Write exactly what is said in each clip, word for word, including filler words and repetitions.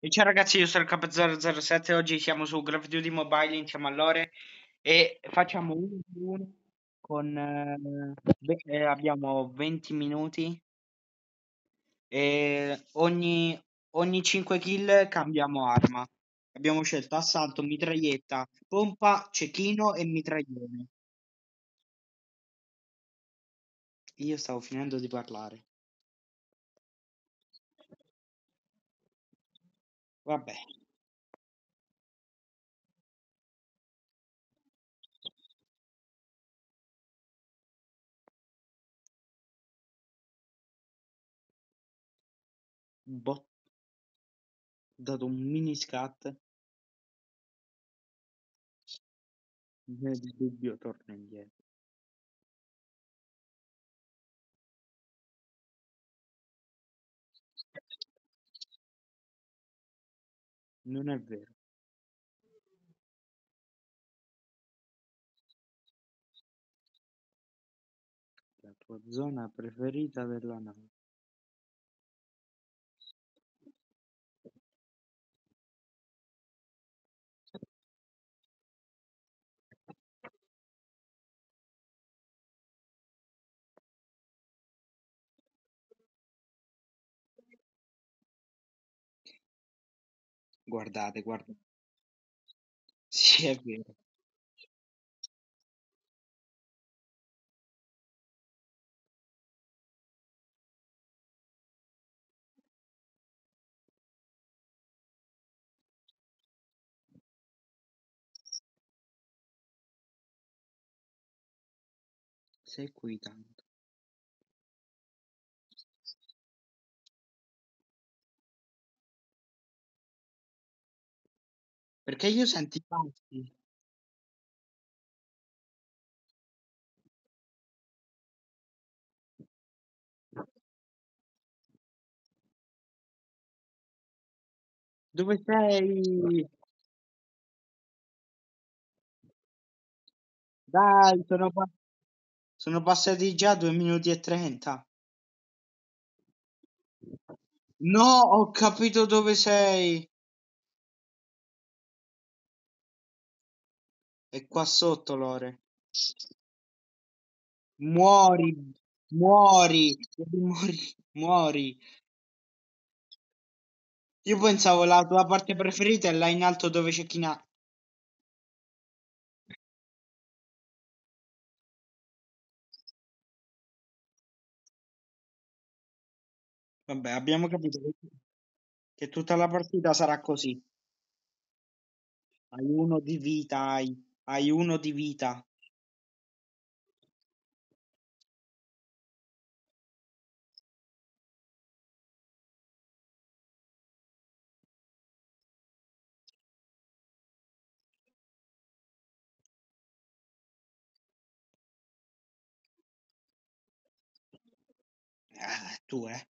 E ciao ragazzi, io sono il K zero zero sette, oggi siamo su Call of Duty Mobile insieme a Lore e facciamo uno su uno con... eh, beh, eh, abbiamo venti minuti e ogni, ogni cinque kill cambiamo arma. Abbiamo scelto assalto, mitraglietta, pompa, cecchino e mitraglione. Io stavo finendo di parlare. Vabbè, bot- dato un mini scat, nel dubbio torna indietro. Non è vero. La tua zona preferita della nave. Guardate, guardate. Sì, è vero. Sei qui tanto. Perché io sento i passi. Dove sei? Dai, sono, pa- sono passati già due minuti e trenta. No, ho capito dove sei. È qua sotto, Lore. Muori, muori, devi muori, muori. Io pensavo la tua parte preferita è là in alto dove c'è Kina. Vabbè, abbiamo capito che, che tutta la partita sarà così. Hai uno di vita, hai, hai uno di vita. Ah, tu, eh.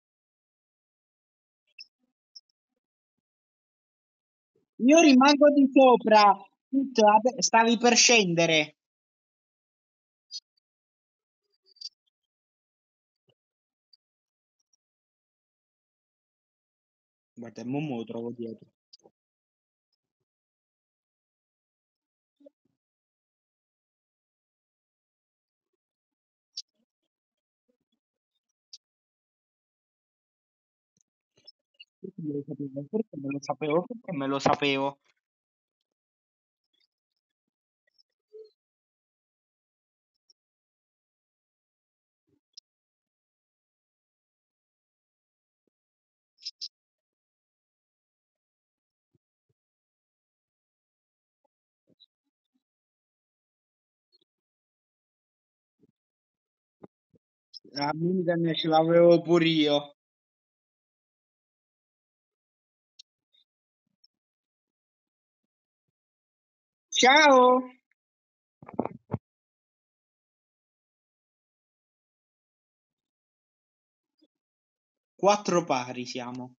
Io rimango di sopra. Tutto, vabbè, stavi per scendere. Guarda, mo me lo trovo dietro. Perché me lo sapevo? Perché me lo sapevo? Perché me lo sapevo? La minigun ce l'avevo pure io. Ciao! Quattro pari siamo.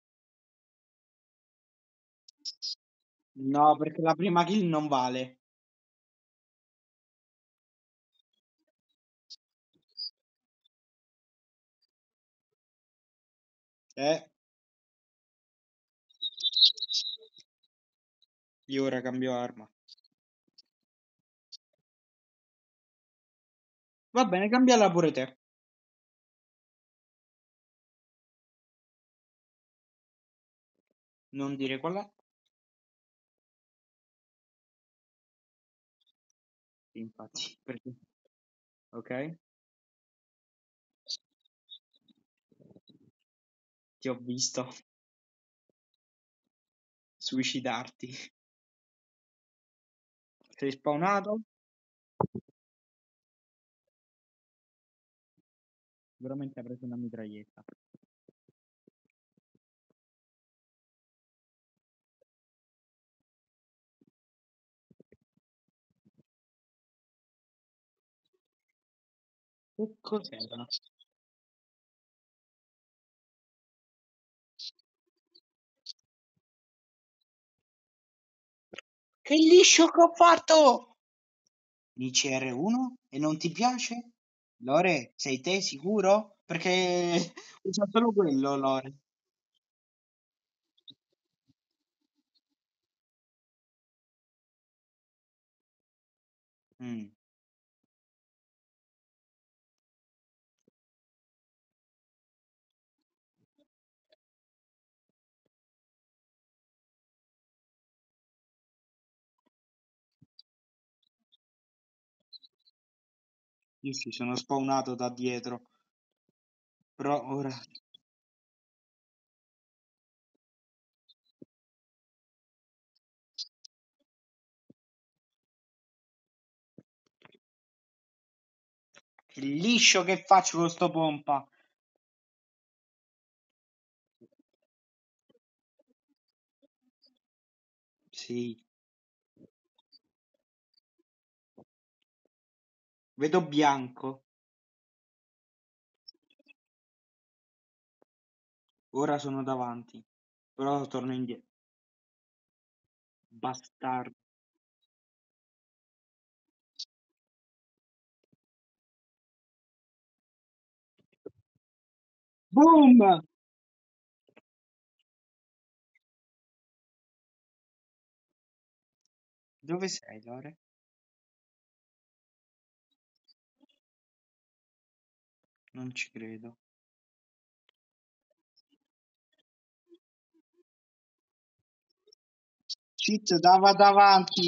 No, perché la prima kill non vale. Eh, Io ora cambio arma. Va bene, cambiala pure te. Non dire qual è. Sì, infatti, perché? Ok? Ti ho visto suicidarti. Sei spawnato? Sicuramente ha preso una mitraglietta. Che cos'era? Che liscio che ho fatto! Dici R uno e non ti piace? Lore, sei te sicuro? Perché usa solo quello, Lore. Mm. Io sì, sono spawnato da dietro. Però ora... Che liscio che faccio con sto pompa? Sì. Vedo bianco. Ora sono davanti. Però torno indietro. Bastardo. Boom! Dove sei, Lore? Non ci credo. Cheat dava davanti.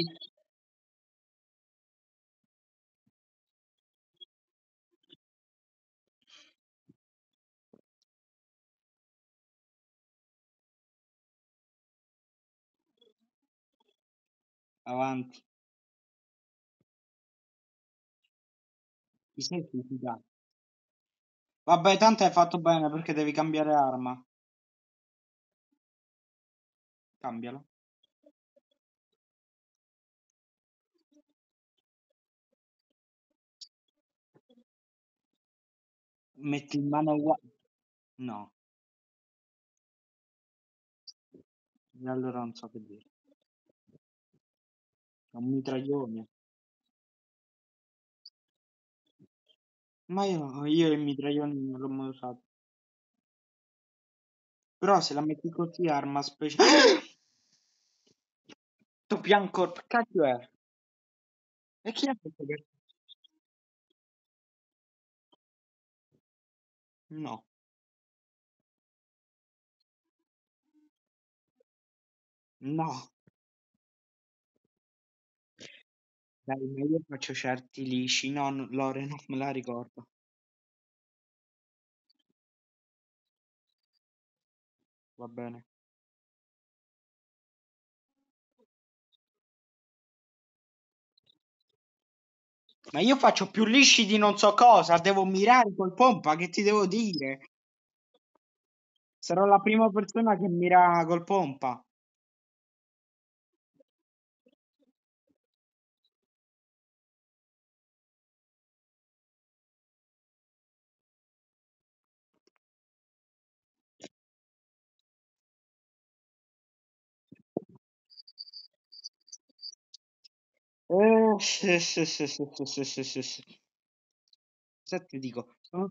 Avanti. Ti sei suicidato. Vabbè, tanto hai fatto bene perché devi cambiare arma. Cambiala. Metti in mano uguale. No, e allora non so che dire. È un mitraglione. Ma io, io i mitraglioni non l'ho mai usato. Però se la metti così, arma speciale. Sto bianco, che cacchio è? E chi ha detto che... No, no. Dai, ma io faccio certi lisci. No, no, Lore, non me la ricordo. Va bene. Ma io faccio più lisci di non so cosa. Devo mirare col pompa. Che ti devo dire? Sarò la prima persona che mira col pompa. Eh, sì, sì, sì, sì, sì, sì, sì, sì, sì. Se ti dico, sono-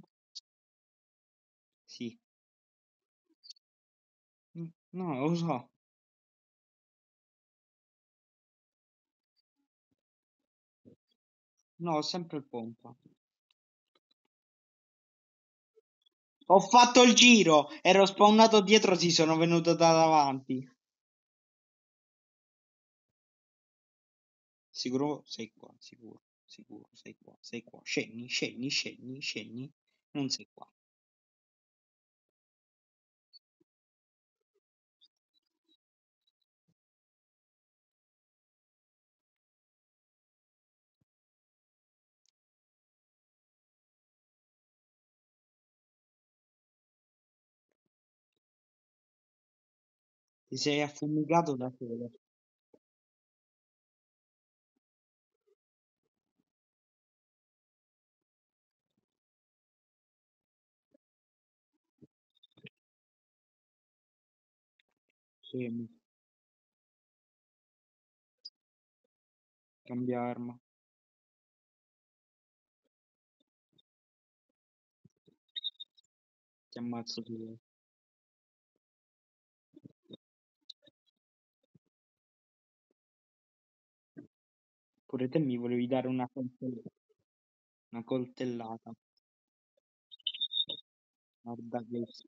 sì. Mm, no, lo so. No, sempre il pompa. Ho fatto il giro, ero spawnato dietro, si sono venuto da davanti. Sicuro sei qua, sicuro, sicuro, sei qua, sei qua. Scendi, scendi, scendi, scendi. Non sei qua. Ti sei affumicato da solo. Scemi, cambia arma. Ti ammazzo tu. Pure te mi volevi dare una coltellata. Una coltellata. Guarda questo.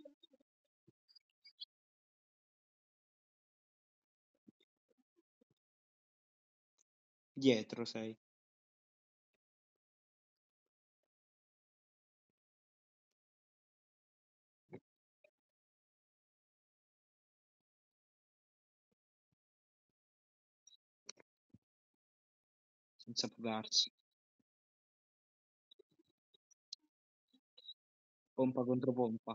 Dietro sei. Senza fugarsi. Pompa contro pompa.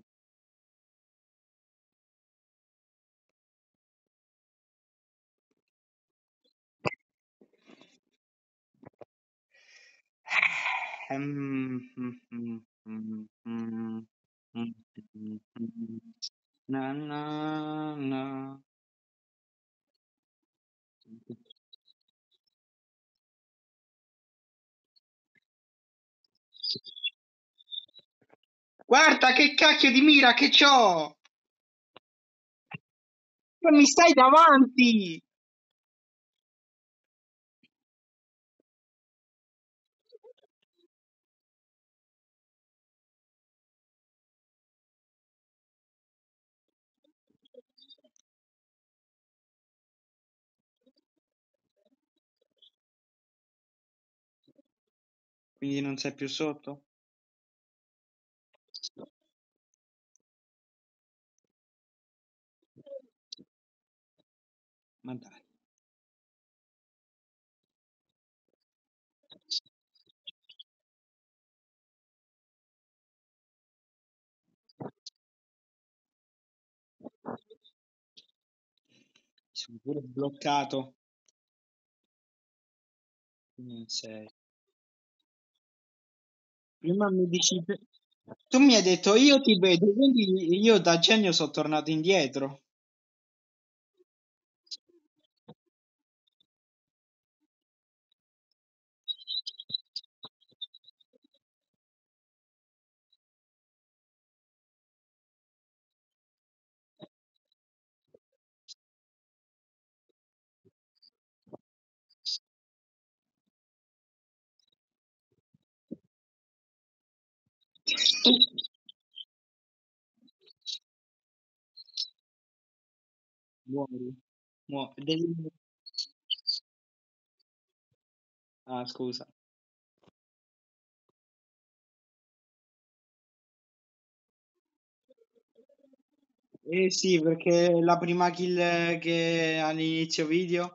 Ehm, mm, mm, mm, mm, mm, mm, mm. Na, na, na. Guarda che cacchio di mira che c'ho! Ma mi stai davanti! Quindi non sei più sotto? Ma dai. Mi sono pure bloccato. Non sei. Prima mi dici... Tu mi hai detto io ti vedo, quindi io da genio sono tornato indietro. Muori. Muori. Devi... Ah, scusa. Eh sì, perché la prima kill che all'inizio video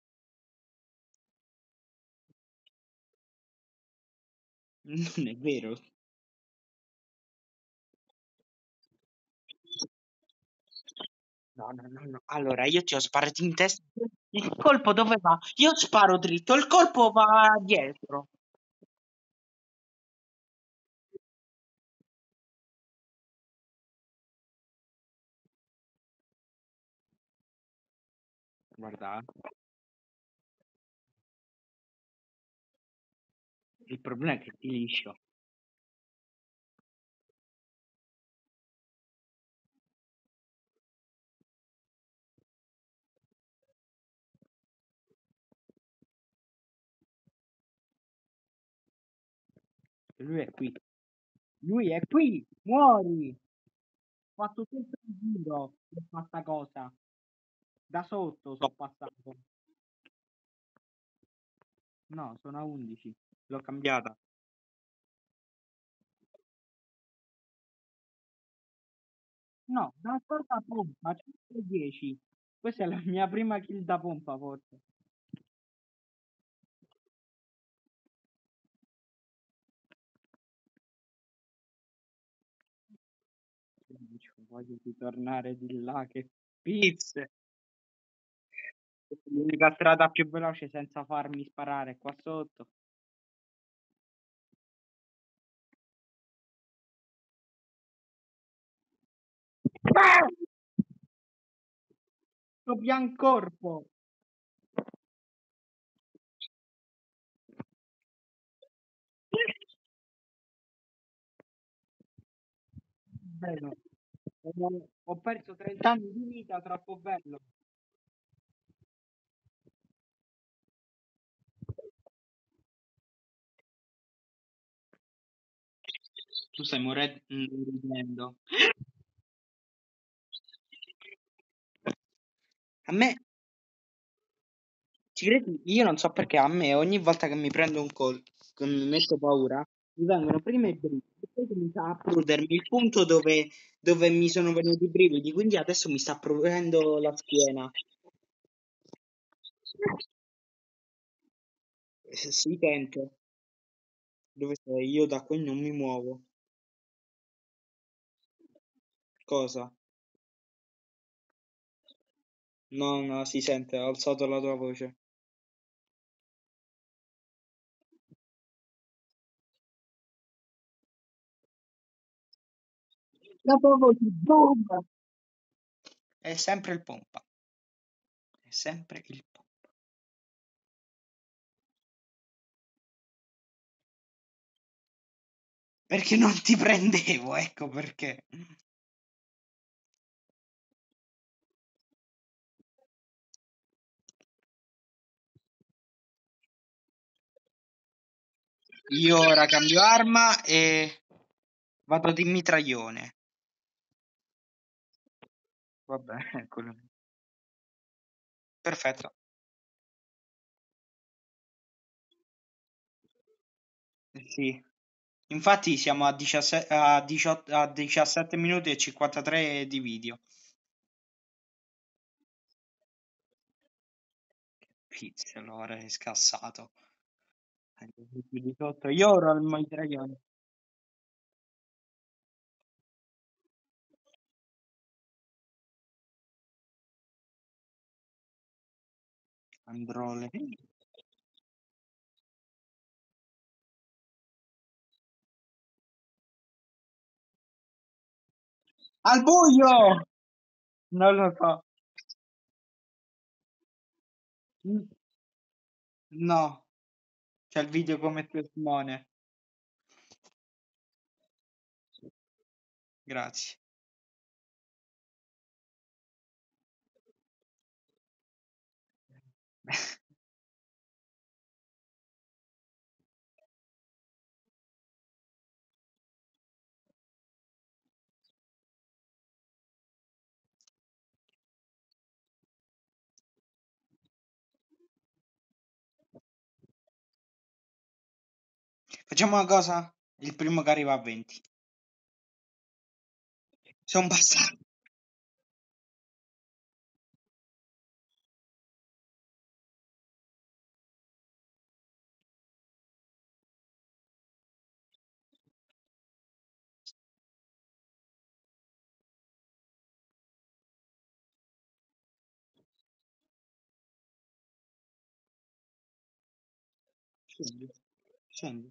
non è vero. No, no, no, no. Allora, io ti ho sparato in testa. Il colpo dove va? Io sparo dritto, il colpo va dietro. Guarda, il problema è che ti liscio. Lui è qui. Lui è qui. Muori. Ho fatto tutto il giro per questa cosa. Da sotto sono passato. No, sono a undici. L'ho cambiata. No, da scorta pompa, centodieci. Questa è la mia prima kill da pompa, forse. Voglio ritornare di là, che pizze. L'unica strada più veloce senza farmi sparare qua sotto. Ah! Sto biancorpo. Bello. Ho ho perso trenta anni di vita, troppo bello. Tu stai morendo ridendo. A me, ci credi? Io non so perché a me ogni volta che mi prendo un call, che mi metto paura, mi vengono prima i brividi, e poi comincia a prudermi il punto dove, dove mi sono venuti i brividi, quindi adesso mi sta prudendo la schiena. Eh, Si tento. Dove sei? Io da qui non mi muovo. Cosa? No, no, si sente, ho alzato la tua voce. La tua voce, boom! È sempre il pompa. È sempre il pompa. Perché non ti prendevo, ecco perché. Io ora cambio arma e vado di mitraglione. Vabbè, eccolo. Perfetto. Sì. Infatti siamo a diciassette, a diciotto, a diciassette minuti e cinquantatré di video. Pizza, allora è scassato. Più di sotto. Io ora il mitraglione. Andrò le... Al buio! Non lo so. Mm, no, c'è il video come testimone. Grazie. Facciamo una cosa? Il primo che arriva a venti. Sono bastardo. Scendi. Scendi.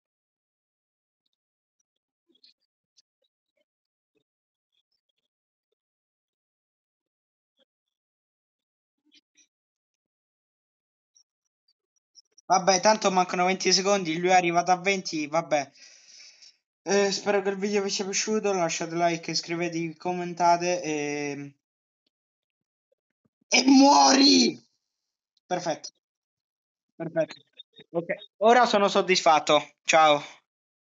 Vabbè, tanto mancano venti secondi, lui è arrivato a venti, vabbè. Eh, spero che il video vi sia piaciuto, lasciate like, iscrivetevi, commentate e... E muori! Perfetto, perfetto. Ok, ora sono soddisfatto. Ciao.